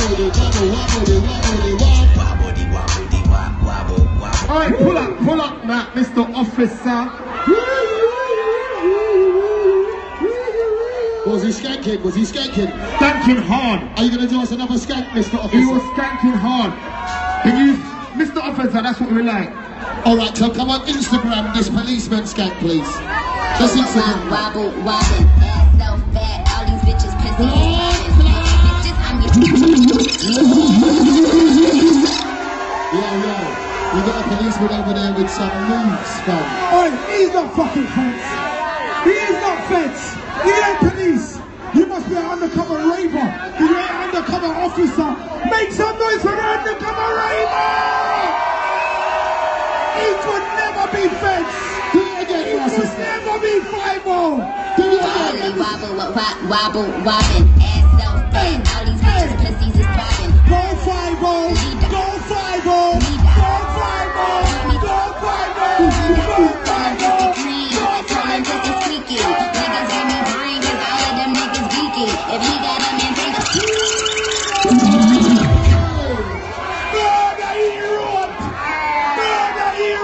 Alright, pull up, now, Mr. Officer. Was he skanking? Was he skanking? Skanking hard. Are you going to do us another skank, Mr. Officer? He was skanking hard. Can you, Mr. Officer, that's what we like. Alright, so come on Instagram, this policeman skank, please. Just Instagram. Wobble, wobble, ass so fat, all these bitches pissing bitches, I'm Yo, we got a policeman over there with some moves, fam. Oi, he's not fucking fence. He is not fence. He ain't police. You must be an undercover raver. You ain't an undercover officer. Make some noise for the undercover raver! He could never be fence. Do it again, He could never be 5-0. wobble, wobble, wobbin', ass